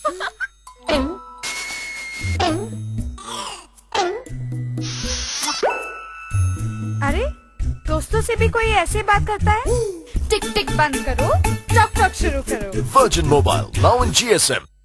अरे दोस्तों से भी कोई ऐसे बात करता है? टिक टिक बंद करो, टॉक टॉक शुरू करो। Virgin Mobile, now in GSM.